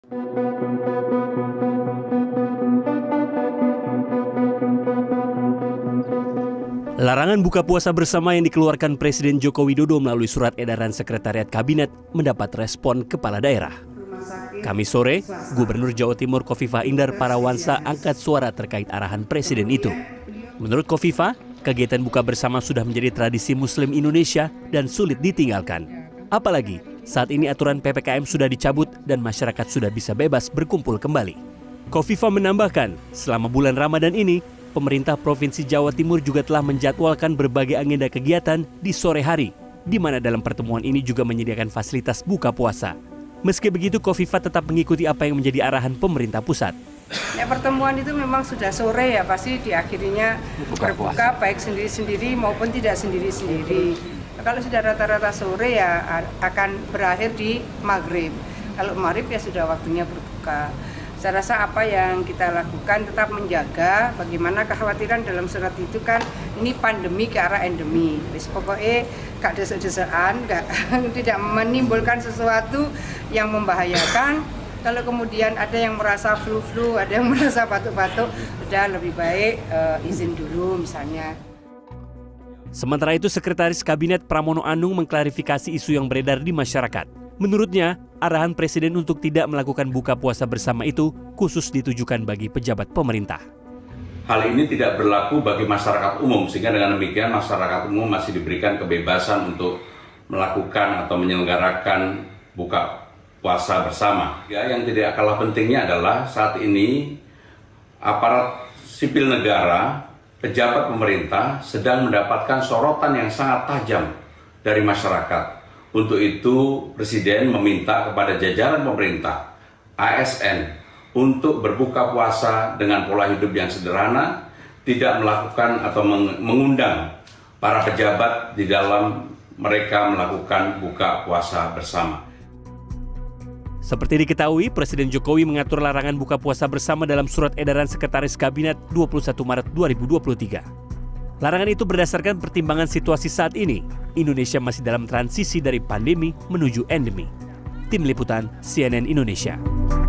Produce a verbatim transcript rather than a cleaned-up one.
Larangan buka puasa bersama yang dikeluarkan Presiden Joko Widodo melalui surat edaran Sekretariat Kabinet mendapat respon kepala daerah. Kamis sore, Gubernur Jawa Timur Khofifah Indar Parawansa angkat suara terkait arahan Presiden itu. Menurut Khofifah, kegiatan buka bersama sudah menjadi tradisi Muslim Indonesia dan sulit ditinggalkan. Apalagi saat ini aturan P P K M sudah dicabut dan masyarakat sudah bisa bebas berkumpul kembali. Khofifah menambahkan, selama bulan Ramadan ini, pemerintah Provinsi Jawa Timur juga telah menjadwalkan berbagai agenda kegiatan di sore hari, di mana dalam pertemuan ini juga menyediakan fasilitas buka puasa. Meski begitu, Khofifah tetap mengikuti apa yang menjadi arahan pemerintah pusat. Ya, pertemuan itu memang sudah sore ya, pasti diakhirinya buka berbuka baik sendiri-sendiri maupun tidak sendiri-sendiri. Nah, kalau sudah rata-rata sore ya akan berakhir di maghrib. Kalau maghrib ya sudah waktunya berbuka. Saya rasa apa yang kita lakukan tetap menjaga bagaimana kekhawatiran dalam surat itu kan ini pandemi ke arah endemi. Wis pokoknya gak desek-desekan, gak tidak menimbulkan sesuatu yang membahayakan. Kalau kemudian ada yang merasa flu-flu, ada yang merasa batuk-batuk, sudah lebih baik uh, izin dulu misalnya. Sementara itu, Sekretaris Kabinet Pramono Anung mengklarifikasi isu yang beredar di masyarakat. Menurutnya, arahan Presiden untuk tidak melakukan buka puasa bersama itu khusus ditujukan bagi pejabat pemerintah. Hal ini tidak berlaku bagi masyarakat umum, sehingga dengan demikian masyarakat umum masih diberikan kebebasan untuk melakukan atau menyelenggarakan buka puasa bersama. Ya, yang tidak kalah pentingnya adalah saat ini aparat sipil negara, pejabat pemerintah sedang mendapatkan sorotan yang sangat tajam dari masyarakat. Untuk itu, Presiden meminta kepada jajaran pemerintah, A S N, untuk berbuka puasa dengan pola hidup yang sederhana, tidak melakukan atau mengundang para pejabat di dalam mereka melakukan buka puasa bersama. Seperti diketahui, Presiden Jokowi mengatur larangan buka puasa bersama dalam surat edaran Sekretaris Kabinet dua puluh satu Maret dua ribu dua puluh tiga. Larangan itu berdasarkan pertimbangan situasi saat ini. Indonesia masih dalam transisi dari pandemi menuju endemi. Tim Liputan C N N Indonesia.